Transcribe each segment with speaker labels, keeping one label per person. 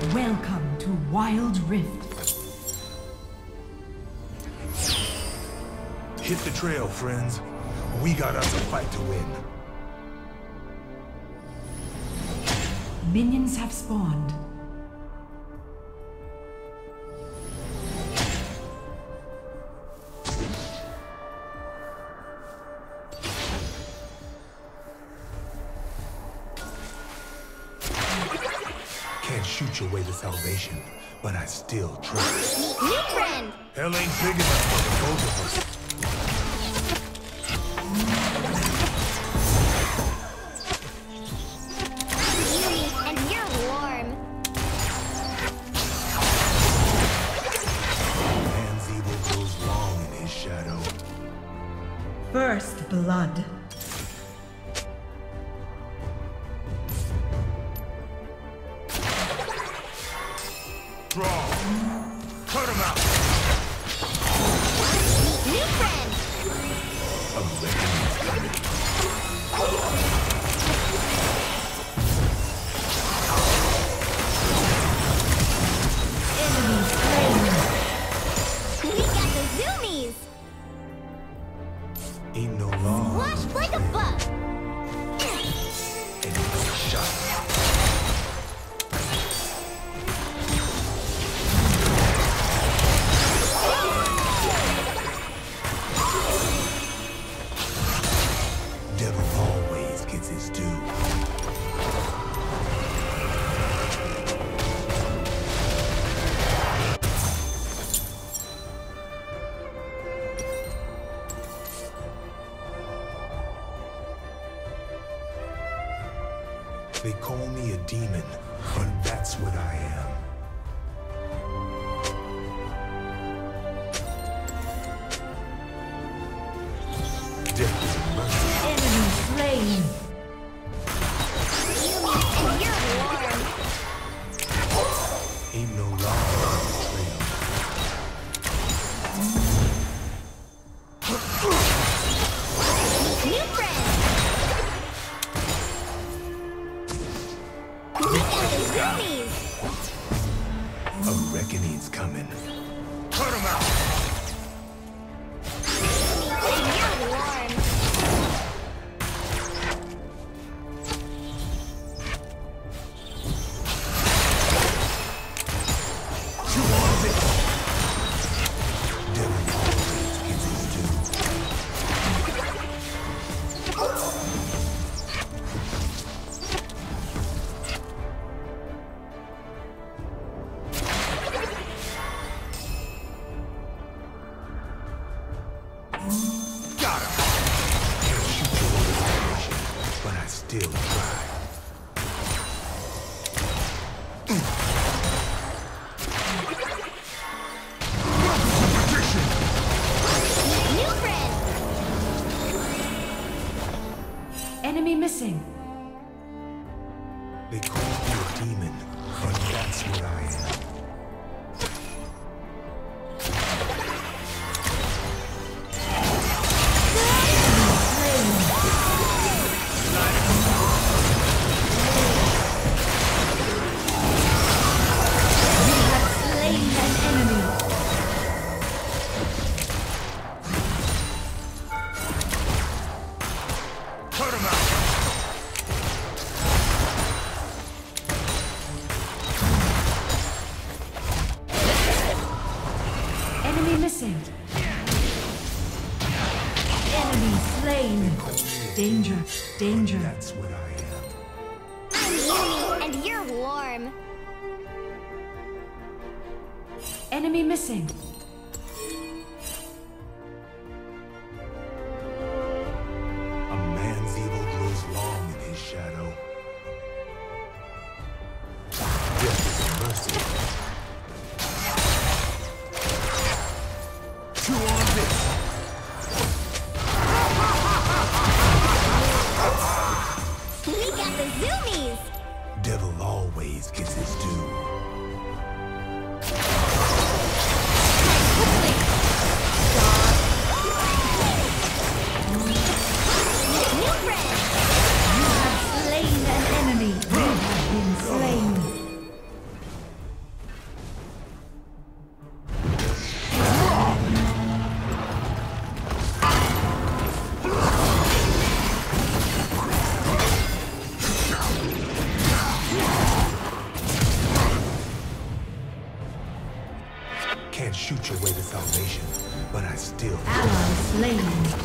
Speaker 1: Welcome to Wild Rift.
Speaker 2: Hit the trail, friends. We got us a fight to win.
Speaker 1: Minions have spawned.
Speaker 2: Can't shoot your way to salvation, but I still try.
Speaker 3: New friend!
Speaker 2: Hell ain't big enough for the both of us.
Speaker 3: And you're warm.
Speaker 2: Man's evil grows long in his shadow.
Speaker 1: First blood.
Speaker 2: Draw. Cut him out.
Speaker 3: New friend!
Speaker 2: A reckoning's coming.
Speaker 1: Enemy slain.
Speaker 3: We got the zoomies!
Speaker 2: Ain't no law.
Speaker 3: Flash like a bug!
Speaker 2: And no shot. Devil always gets his due. They call me a demon, but that's what I am. Death is a mercy.
Speaker 1: Enemy slain.
Speaker 3: And you're warm.
Speaker 2: Ain't no law on the trail.
Speaker 3: New friend! We got the zoomies!
Speaker 2: A reckoning's coming. Cut him out!
Speaker 3: And you're warm.
Speaker 2: You want this? Devil always gets his due. Got him! Can't shoot your way to salvation, but I still try.
Speaker 3: New friend!
Speaker 1: Enemy missing.
Speaker 2: They call me a demon, but that's what I am.
Speaker 1: Slain an enemy.
Speaker 2: Cut him out!
Speaker 1: Enemy missing. Enemy slain. Danger. Danger.
Speaker 2: That's what I am.
Speaker 3: I'm Uni, and you're warm.
Speaker 1: Enemy missing.
Speaker 2: A man's evil grows long in his shadow. Death is a mercy. Chew on this!
Speaker 3: We got the zoomies!
Speaker 2: Devil always gets his due.
Speaker 1: slain.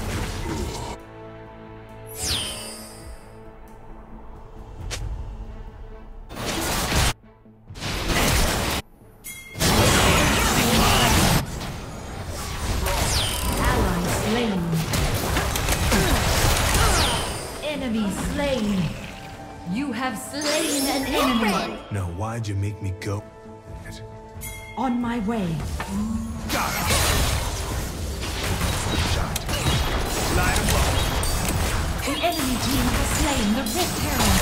Speaker 1: Enemy slain. You have slain an enemy.
Speaker 2: Now why'd you make me go?
Speaker 1: On my way.
Speaker 2: Got it. Shot. Light him up.
Speaker 1: The enemy team has slain the Rift Herald.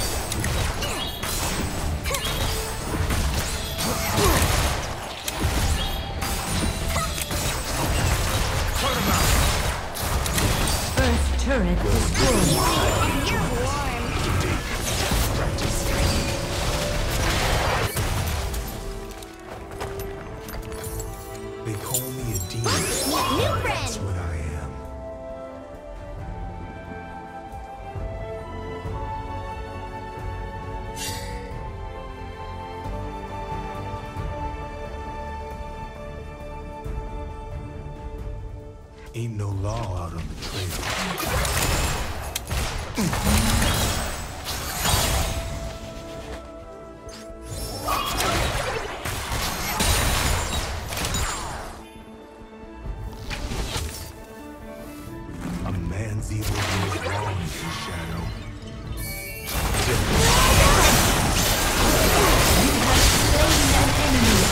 Speaker 2: Cut him out.
Speaker 1: First turret destroyed.
Speaker 3: You're warm.
Speaker 2: Practice. They call me a demon.
Speaker 3: New
Speaker 2: That's
Speaker 3: friend.
Speaker 2: what I am. Ain't no law out on the trail. A man's evil goes wrong in his shadow.
Speaker 1: Slain an enemy.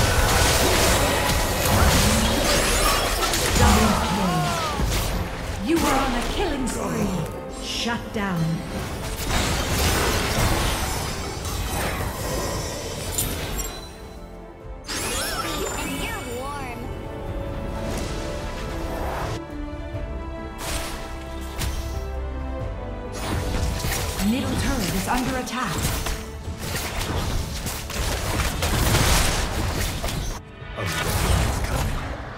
Speaker 1: Double kill. You are on a killing spree. Shut down.
Speaker 3: And you're warm.
Speaker 1: Middle turret is under attack.
Speaker 2: A reckoning's coming.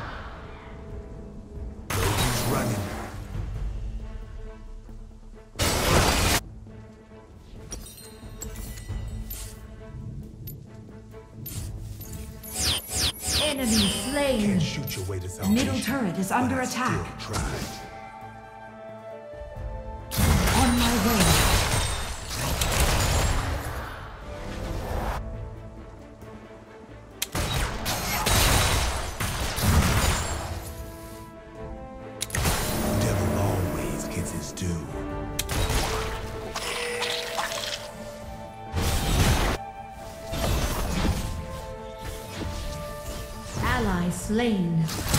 Speaker 2: Moji's running.
Speaker 1: Enemy slain.
Speaker 2: Can't shoot your way to salvation.
Speaker 1: Middle turret is under
Speaker 2: but I
Speaker 1: attack.
Speaker 2: still try.
Speaker 1: On my way.
Speaker 2: Devil always gets his due.
Speaker 1: Ally slain.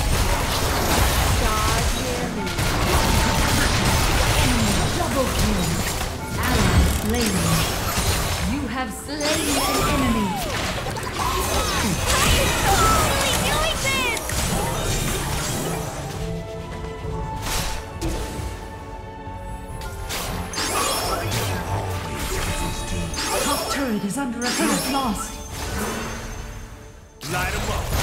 Speaker 1: Enemy double kill. Ally slain. You have slain an enemy.
Speaker 3: Doing this!
Speaker 2: Devil always gets his due.
Speaker 1: Top turret is under attack. Lost.
Speaker 2: Light him up.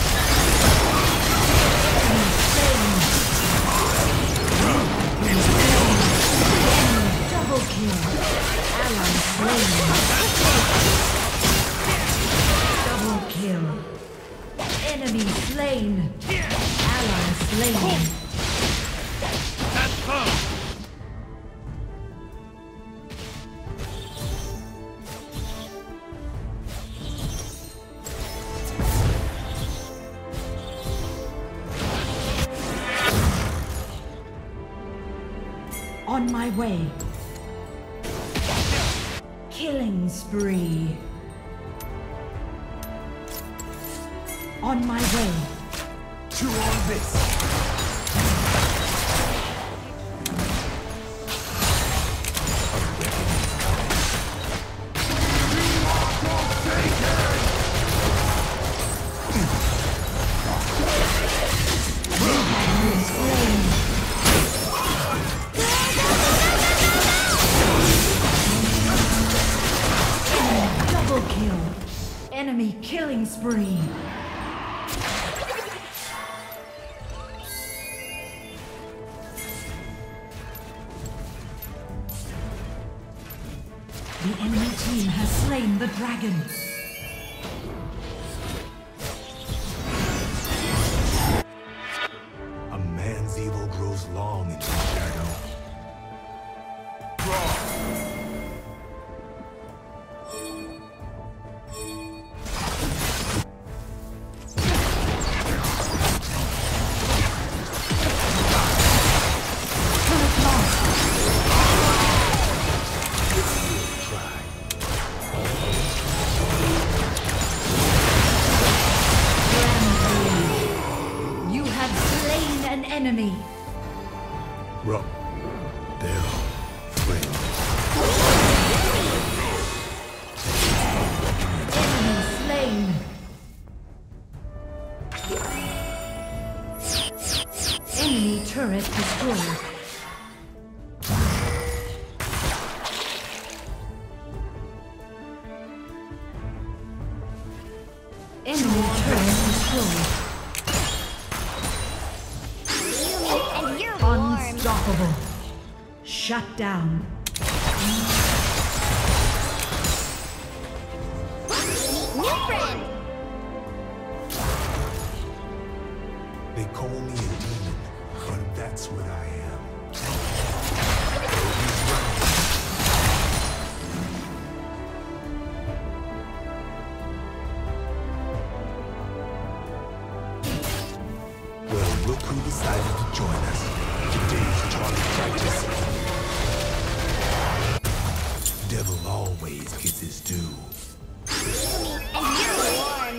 Speaker 1: Double kill. Ally slain. Double kill. Enemy slain. Ally slain.
Speaker 2: That's fun.
Speaker 1: On my way. Killing spree. On my way.
Speaker 2: Chew on this.
Speaker 1: Double kill. Enemy killing spree. The enemy team has slain the dragon.
Speaker 2: A man's evil grows belong in the shadow. Draw!
Speaker 1: Enemy.
Speaker 2: Rup. There. Friend.
Speaker 1: Enemy slain. Enemy turret destroyed. Enemy turret destroyed. Unstoppable. Shut down.
Speaker 3: New friend.
Speaker 2: They call me a demon, but that's what I am. Well, look who decided to join us. Today's target practice. Devil always gets his due.
Speaker 3: And you're warm.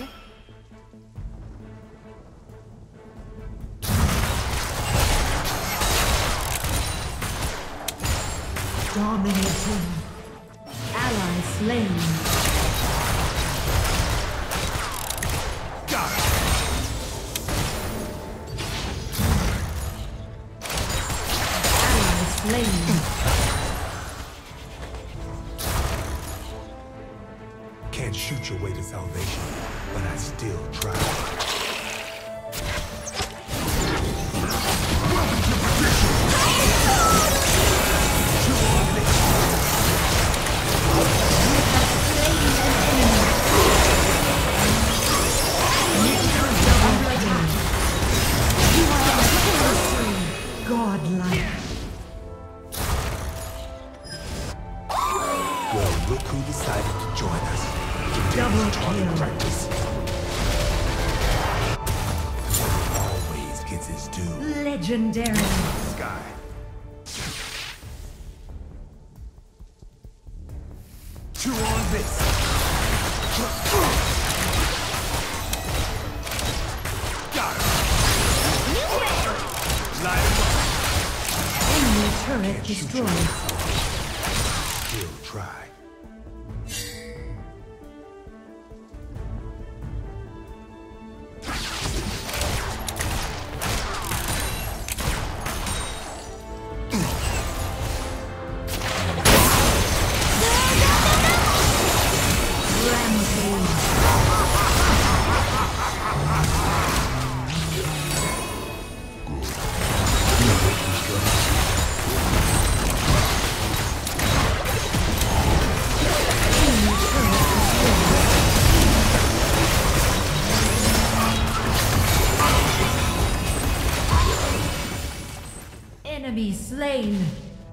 Speaker 1: Dominating. Ally slain.
Speaker 2: Got it.
Speaker 1: Ally slain.
Speaker 2: Can't shoot your way to salvation, but I still try.
Speaker 1: Godlike.
Speaker 2: Well, look who decided to join us.
Speaker 1: Double
Speaker 2: Target
Speaker 1: kill.
Speaker 2: practice. Devil always gets his due.
Speaker 1: Legendary.
Speaker 2: Sky. Chew on this. Got him.
Speaker 3: New friend.
Speaker 2: Light him up.
Speaker 1: Enemy turret
Speaker 2: Can't shoot your way to
Speaker 1: destroyed.
Speaker 2: salvation. Still try.
Speaker 1: Rampage. Enemy turret destroyed. Enemy slain.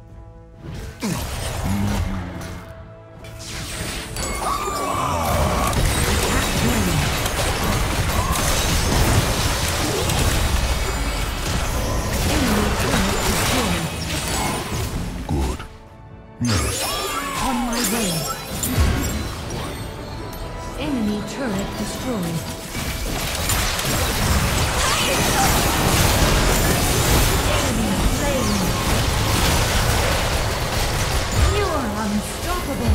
Speaker 2: Good. Yes.
Speaker 1: On my way. Enemy turret destroyed. Enemy slain. You are unstoppable.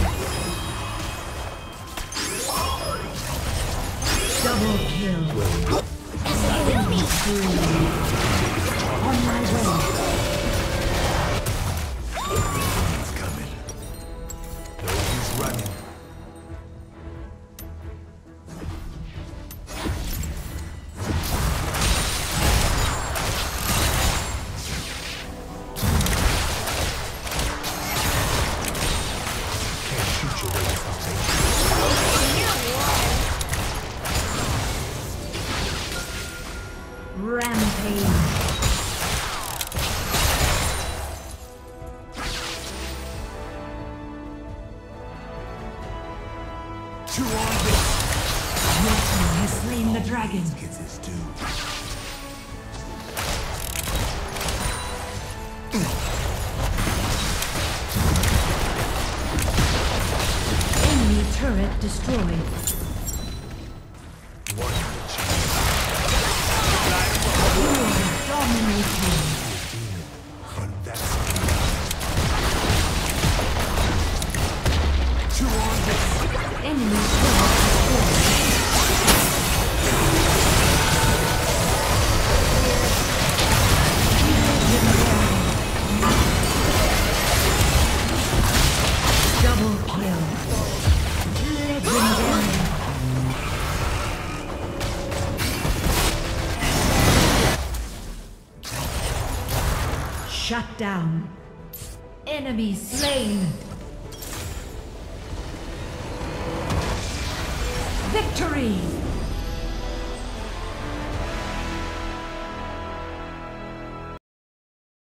Speaker 1: Double kill. Enemy spree. On my way.
Speaker 2: He's coming. No, he's running. Chew on this.
Speaker 1: Your team has slain the dragon.
Speaker 2: Gets his due.
Speaker 1: Enemy turret destroyed. Dominating.
Speaker 2: But that's chew on this.
Speaker 1: Enemy turret destroyed. Double kill. Legendary. Shut down. Enemy slain. Victory!